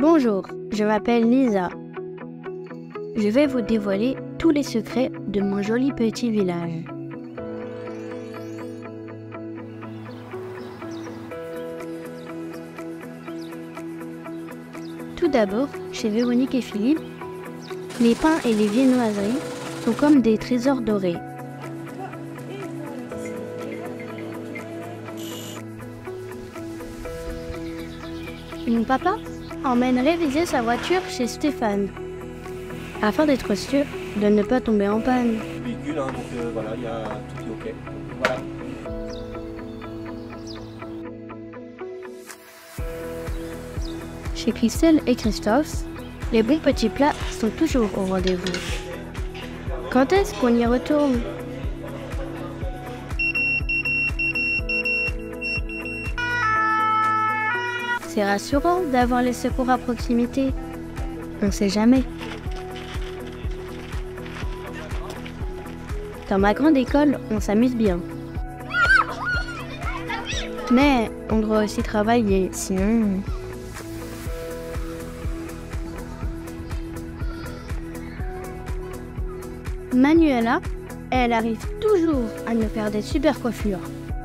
Bonjour, je m'appelle Lisa. Je vais vous dévoiler tous les secrets de mon joli petit village. Tout d'abord, chez Véronique et Philippe, les pains et les viennoiseries sont comme des trésors dorés. Mon papa emmène réviser sa voiture chez Stéphane, afin d'être sûr de ne pas tomber en panne. Véhicule, hein, donc voilà, tout est ok. Voilà. Chez Christelle et Christophe, les bons petits plats sont toujours au rendez-vous. Quand est-ce qu'on y retourne? C'est rassurant d'avoir les secours à proximité. On ne sait jamais. Dans ma grande école, on s'amuse bien. Mais on doit aussi travailler, sinon... Manuela, elle arrive toujours à nous faire des super coiffures.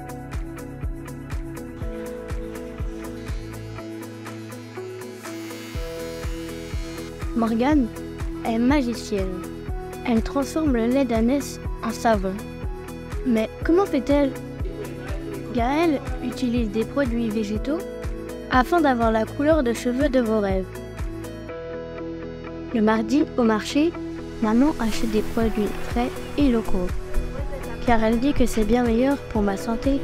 Morgane est magicienne. Elle transforme le lait d'ânesse en savon. Mais comment fait-elle? Gaëlle utilise des produits végétaux afin d'avoir la couleur de cheveux de vos rêves. Le mardi, au marché, maman achète des produits frais et locaux, car elle dit que c'est bien meilleur pour ma santé.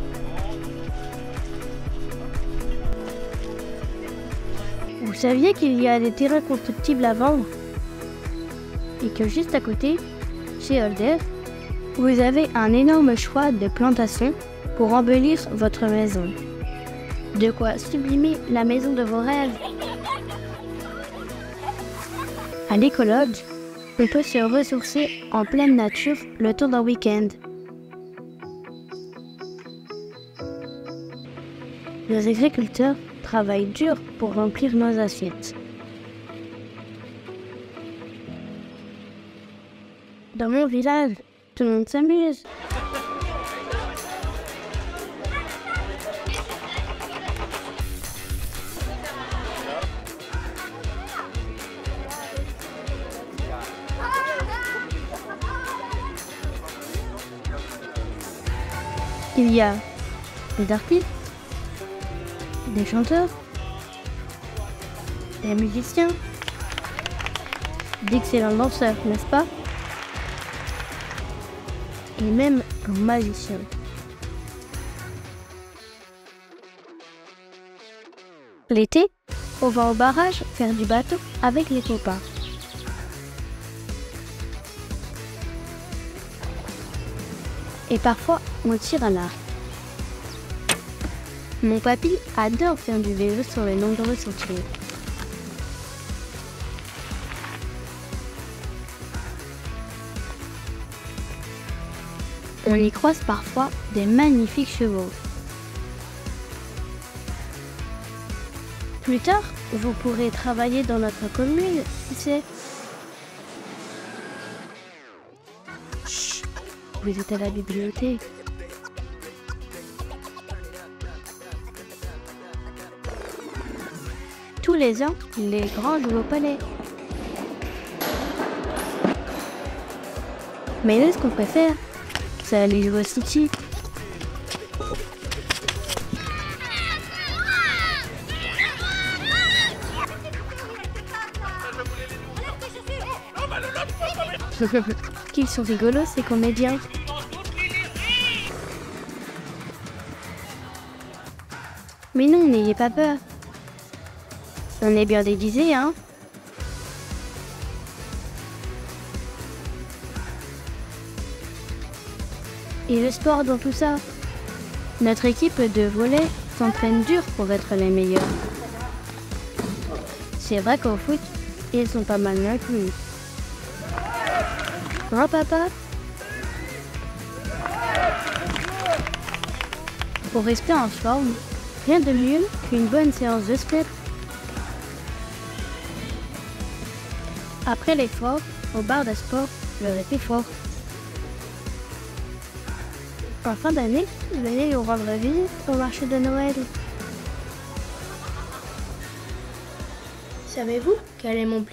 Vous saviez qu'il y a des terrains constructibles à vendre? Et que juste à côté, chez Holder, vous avez un énorme choix de plantations pour embellir votre maison. De quoi sublimer la maison de vos rêves. À l'écologe, on peut se ressourcer en pleine nature le temps d'un week-end. Les agriculteurs travaillent dur pour remplir nos assiettes. Dans mon village, tout le monde s'amuse. Il y a des artistes, des chanteurs, des musiciens, d'excellents danseurs, n'est-ce pas? Et même un magicien. L'été, on va au barrage faire du bateau avec les copains. Et parfois, on tire à l'arc. Mon papy adore faire du vélo sur les nombreux sentiers. On y croise parfois des magnifiques chevaux. Plus tard, vous pourrez travailler dans notre commune, tu sais. Chut, vous êtes à la bibliothèque. Tous les ans, les grands jouent au palais. Mais nous, ce qu'on préfère, c'est aller jouer au City. Qu'ils sont rigolos, ces comédiens. Mais non, n'ayez pas peur. On est bien déguisés, hein? Et le sport dans tout ça? Notre équipe de volley s'entraîne dur pour être les meilleurs. C'est vrai qu'au foot, ils sont pas mal non plus. Grand-papa? Pour rester en forme, rien de mieux qu'une bonne séance de sport. Après l'effort, au bar de sport, le répit fort. En fin d'année, venez nous rendre visite au marché de Noël. Savez-vous quel est mon plus beau cadeau ?